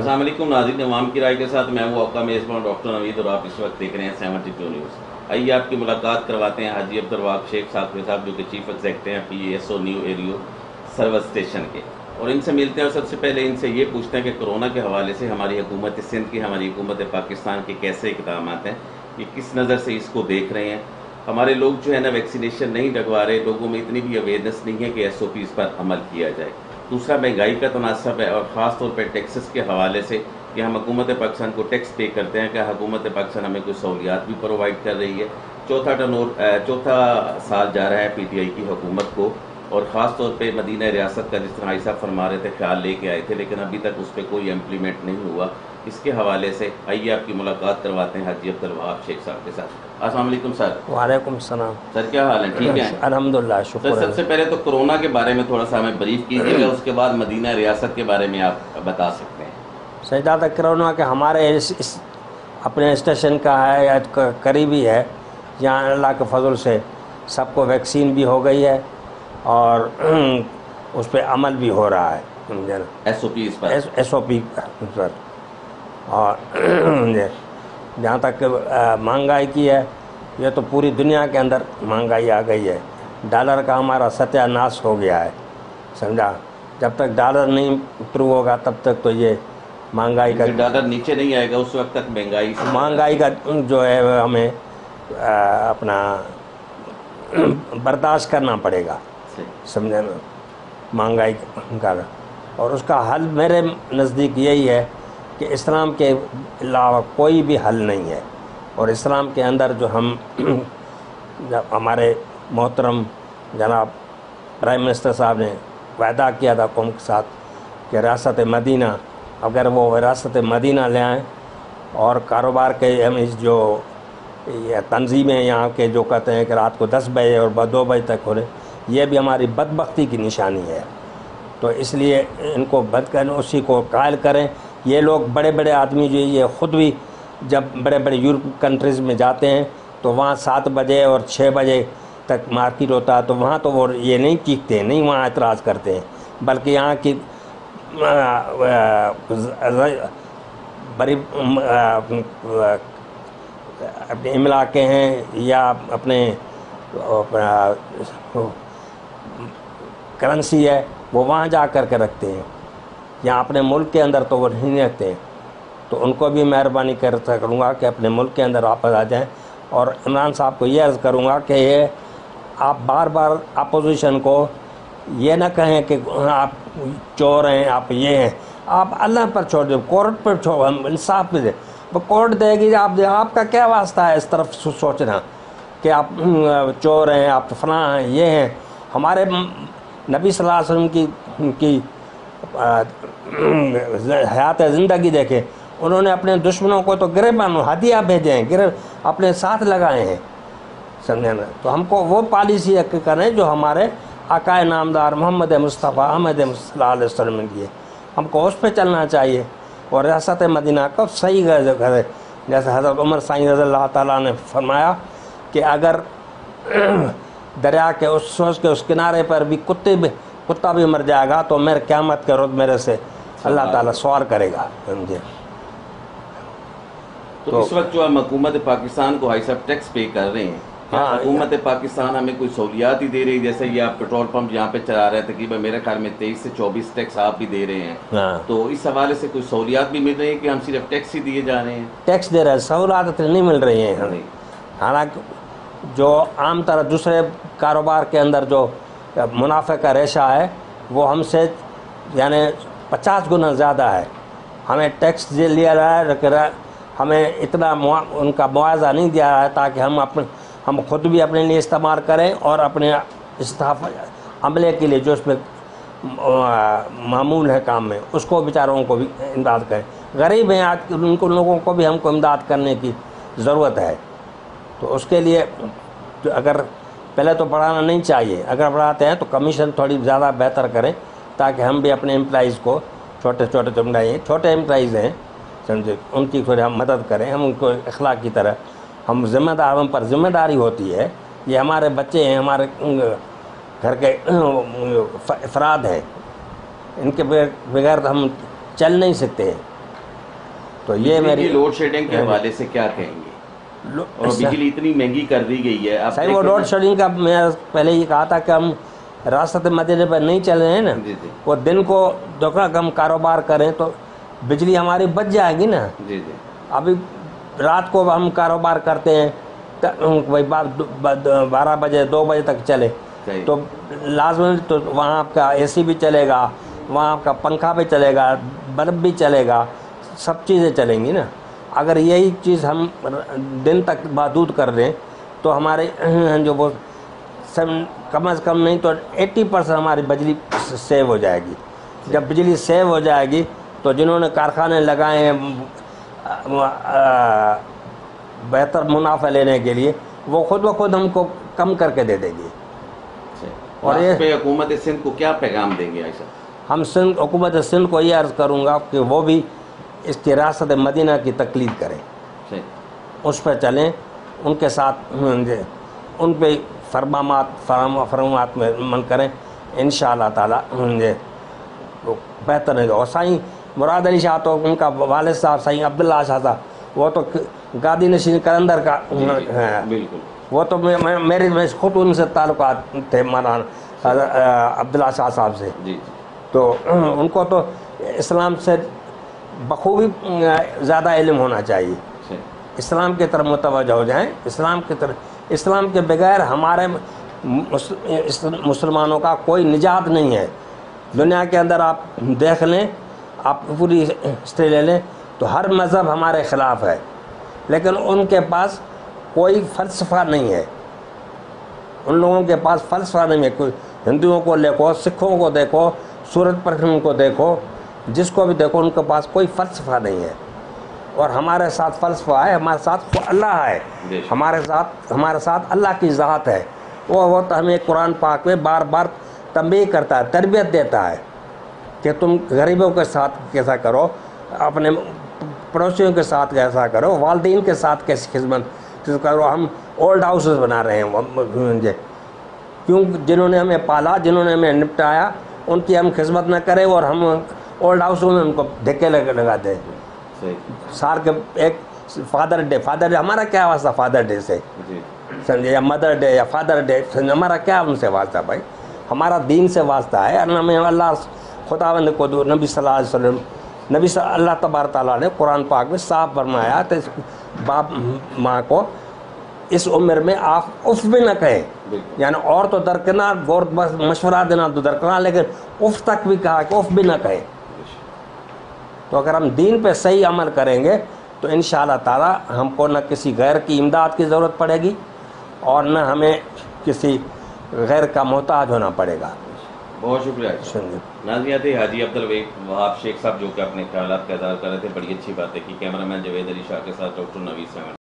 अस्सलाम वालेकुम नाज़रीन, अवाम की राय के साथ मैं हूँ आपका मेज़बान डॉक्टर नवीद और आप इस वक्त देख रहे हैं 72 न्यूज़। आइए आपकी मुलाकात करवाते हैं हाजी अब्दुल वहाब शेख साहब जो कि चीफ एग्जेक्टिव हैं PSO new aero service station के, और इनसे मिलते हैं और सबसे पहले इनसे ये पूछते हैं कि कोरोना के हवाले से हमारी हुकूमत सिंध की, हमारी हुकूमत पाकिस्तान के कैसे इक़दाम हैं, ये किस नज़र से इसको देख रहे हैं। हमारे लोग जो है ना वैक्सीनेशन नहीं लगवा रहे, लोगों में इतनी भी अवेयरनेस नहीं है कि SOPs पर अमल किया जाए। दूसरा महंगाई का तनासब है और ख़ास तौर पर टैक्सेस के हवाले से कि हम हुकूमत पाकिस्तान को टैक्स पे करते हैं, क्या हुकूमत पाकिस्तान हमें कुछ सहूलियात भी प्रोवाइड कर रही है। चौथा साल जा रहा है PTI की हुकूमत को, और ख़ास तौर पे मदीना रियासत का जिस तरह आयशा फरमा रहे थे ख्याल लेके आए थे, लेकिन अभी तक उस पर कोई इम्प्लीमेंट नहीं हुआ। इसके हवाले से आइए आपकी मुलाकात करवाते हैं हाजी अब्दुल वहाब शेख साहब के साथ। अस्सलाम वालेकुम सर। वालेकुम सलाम सर, क्या हाल है? ठीक है अल्हम्दुलिल्लाह, शुक्र सर। है। सबसे पहले तो कोरोना के बारे में थोड़ा सा हमें ब्रीफ कीजिएगा, उसके बाद मदीना रियासत के बारे में आप बता सकते हैं। सजदा तक कोरोना के हमारे इस अपने स्टेशन का है या करीबी है, यहाँ अल्लाह के फजल से सबको वैक्सीन भी हो गई है और उस पर अमल भी हो रहा है, समझे ना, SOP पर। और जहाँ तक महंगाई की है, ये तो पूरी दुनिया के अंदर महंगाई आ गई है। डॉलर का हमारा सत्यानाश हो गया है, समझा। जब तक डॉलर नहीं इम्प्रूव होगा तब तक तो ये महंगाई का, डॉलर नीचे नहीं आएगा उस वक्त तक महंगाई का जो है हमें अपना बर्दाश्त करना पड़ेगा, समझे ना, महंगाई का। और उसका हल मेरे नज़दीक यही है कि इस्लाम के अलावा कोई भी हल नहीं है। और इस्लाम के अंदर जो हम जब हमारे मोहतरम जनाब प्राइम मिनिस्टर साहब ने वायदा किया था कौम के साथ कि रियासत मदीना, अगर वो रियासत मदीना ले आएँ और कारोबार के हम इस जो तंजीमें यहाँ के जो कहते हैं कि रात को 10 बजे और 2 बजे तक हो रहे, ये भी हमारी बदबख्ती की निशानी है। तो इसलिए इनको बंद करें, उसी को कायल करें। ये लोग बड़े बड़े आदमी जो ये ख़ुद भी जब बड़े बड़े यूरोप कंट्रीज़ में जाते हैं तो वहाँ 7 बजे और 6 बजे तक मार्केट होता है, तो वहाँ तो वो ये नहीं चीखते, नहीं वहाँ एतराज़ करते हैं, बल्कि यहाँ की बड़ी अपने इलाके हैं या अपने करेंसी है वो वहाँ जा कर के रखते हैं, यहाँ अपने मुल्क के अंदर तो वो नहीं रखते हैं। तो उनको भी मेहरबानी करूँगा कि अपने मुल्क के अंदर वापस आ जाएं। और इमरान साहब को ये अर्ज़ करूँगा कि ये आप बार बार अपोजिशन को ये ना कहें कि आप चोर हैं, आप ये हैं, आप अल्लाह पर छोड़ दो, कोर्ट पर छोड़, हम इंसाफ पे दे, वो कोर्ट देगी। आपका क्या वास्ता है इस तरफ सोचना कि आप चोर हैं, आप फलां हैं, ये हैं। हमारे नबी सल्लल्लाहु अलैहि वसल्लम की हयात ज़िंदगी देखें, उन्होंने अपने दुश्मनों को तो गिरबान हदिया भेजे हैं, गिर अपने साथ लगाए हैं, समझे ना। तो हमको वो पॉलिसी करें जो हमारे आकाए नामदार मोहम्मद मुस्तफ़ा अहमद सल्लल्लाहु अलैहि वसल्लम ने दिए, हमको उस पर चलना चाहिए। और रियासत मदीना को सही करे, जैसे हज़रत उमर साईं रज़ियल्लाहु ताला ने फरमाया कि अगर दरिया के उस सोच के उस किनारे पर भी कुत्ता भी मर जाएगा तो मेरे क़यामत के रोज़ मेरे से अल्लाह ताला सवाल करेगा, समझे। तो इस वक्त जो हम हुकूमत पाकिस्तान को हाई टैक्स पे कर रहे हैं, हाँ, हुकूमत पाकिस्तान हमें कोई सहूलियात ही दे रही है? जैसे ये आप पेट्रोल पंप यहाँ पे चला रहे हैं, तकरीबन मेरे ख्याल में 23 से 24 टैक्स आप भी दे रहे हैं, हाँ। तो इस हवाले से कोई सहूलियात भी मिल रही है कि हम सिर्फ टैक्स ही दिए जा रहे हैं? टैक्स दे रहे हैं, सहूलियात नहीं मिल रही हैं। हालांकि जो आम तरह दूसरे कारोबार के अंदर जो मुनाफे का रेशा है वो हमसे यानी 50 गुना ज़्यादा है। हमें टैक्स लिया रहा है, हमें इतना उनका मुआवजा नहीं दिया रहा है ताकि हम खुद भी अपने लिए इस्तेमाल करें और अपने स्टाफ अमले के लिए जो उसमें मामूल है काम में उसको बेचारों को भी इमदाद करें। गरीब हैं आज, उनको लोगों को भी हमको इमदाद करने की ज़रूरत है। तो उसके लिए तो अगर पहले तो बढ़ाना नहीं चाहिए, अगर बढ़ाते हैं तो कमीशन थोड़ी ज़्यादा बेहतर करें ताकि हम भी अपने एम्प्लॉइज़ को छोटे एम्प्लॉइज़ हैं, समझे, उनकी थोड़ी हम मदद करें। हम उनको अखलाक की तरह हम ज़िम्मेदार, हम पर ज़िम्मेदारी होती है। ये हमारे बच्चे हैं, हमारे घर के अफराद हैं, इनके बगैर हम चल नहीं सकते हैं। تو یہ میری لوڈ شیڈنگ کے حوالے سے کیا کہیں گے؟ اور بجلی اتنی مہنگی کر دی گئی ہے صحیح، وہ لوڈ شیڈنگ کا میں پہلے یہ کہا تھا کہ ہم ریاست مدینہ پر نہیں چل رہے ہیں نا، وہ دن کو دوسرا کم کاروبار کریں تو بجلی ہماری بچ جائے گی نا۔ ابھی رات کو ہم کاروبار کرتے ہیں 12 بجے 2 بجے تک چلے تو لازمی تو وہاں آپ کا اے سی بھی چلے گا، وہاں آپ کا پنکھا بھی چلے گا، بلب بھی چلے گا، سب چیزیں چلیں گی نا۔ اگر یہی چیز ہم دن تک محدود کر دیں تو ہمارے جو وہ کم از کم نہیں تو 80% ہماری بجلی سیو ہو جائے گی۔ جب بجلی سیو ہو جائے گی تو جنہوں نے کارخانے لگائے ہیں بہتر منافع لینے کے لیے، وہ خود بخود ہم کو کم کر کے دے دیں گی۔ اور اس پہ حکومت سندھ کو کیا پیغام دیں گے ایسا؟ ہم حکومت سندھ کو یہ عرض کروں گا کہ وہ بھی اس کی ریاست مدینہ کی تقلید کریں، اس پہ چلیں، ان کے ساتھ ان پہ فرمات میں من کریں، انشاءاللہ تعالی بہتر ہے۔ اور سائیں مراد علی شاہ تو ان کا والد صاحب سائیں عبداللہ شاہ صاحب، وہ تو گادی نشین قلندر کا بالکل، وہ تو میرے خود ان سے تعلقات تھے مولانا عبداللہ شاہ صاحب سے، تو ان کو تو اسلام سے بخوبی زیادہ علم ہونا چاہیے، اسلام کی طرف متوجہ ہو جائیں، اسلام کے بغیر ہمارے مسلمانوں کا کوئی نجات نہیں ہے۔ دنیا کے اندر آپ دیکھ لیں، آپ پوری ہسٹری لے لیں تو ہر مذہب ہمارے خلاف ہے، لیکن ان کے پاس کوئی فلسفہ نہیں ہے، ان لوگوں کے پاس فلسفہ نہیں ہے۔ کوئی ہندوؤں کو دیکھو، سکھوں کو دیکھو، سورت پرستوں کو دیکھو، جس کو بھی دیکھو ان کے پاس کوئی فلسفہ نہیں ہے۔ اور ہمارے ساتھ فلسفہ ہے، ہمارے ساتھ اللہ ہے، ہمارے ساتھ اللہ کی ذات ہے۔ وہ تو ہمیں قرآن پاک میں بار بار تنبیہ کرتا ہے، تربیت دیتا ہے کہ تم غریبوں کے ساتھ کیسا کرو، اپنے پڑوسیوں کے ساتھ کیسا کرو، والدین کے ساتھ کیسی خدمت کرو۔ ہم اولڈ ہاؤسز بنا رہے ہیں، کیوں؟ جنہوں نے ہمیں پالا، جنہوں نے ہمیں نپٹایا، ان کی ہم خدمت نہ کریں اور ہم اولڈ ہاؤسوں میں ان کو دھکے لگاتے ہیں۔ سال کے ایک فادر ڈے ہمارا کیا واسطہ فادر ڈے سے، سمجھے، یا مدر ڈے یا فادر ڈے، ہمارا کیا ان سے واسطہ بھائی؟ ہمارا دین سے واسطہ ہے۔ ہمیں اللہ خداوند کو نبی صلی اللہ علیہ وسلم، اللہ تبارک تعالیٰ نے قرآن پاک میں صاف فرمایا تو باپ ماں کو اس عمر میں آپ اف بھی نہ کہیں، یعنی اور تو درکنار غور مشورہ دینا تو درکنار، لیکن اف تک بھی کہا کہ اف بھی نہ کہیں۔ تو اگر ہم دین پہ صحیح عمل کریں گے تو انشاءاللہ تعالی ہم کو نہ کسی غیر کی امداد کی ضرورت پڑے گی اور نہ ہمیں کسی غیر کا محتاج ہونا پڑے گا۔ بہت شکریہ۔ ناظرین تھے حاجی عبدالوہاب شیخ صاحب جو کہ اپنے خیالات کا اظہار کر رہے تھے، بڑی اچھی باتیں کی۔ کیمرہ مین جاوید علی شاہ کے ساتھ ڈاکٹر نوید سیون۔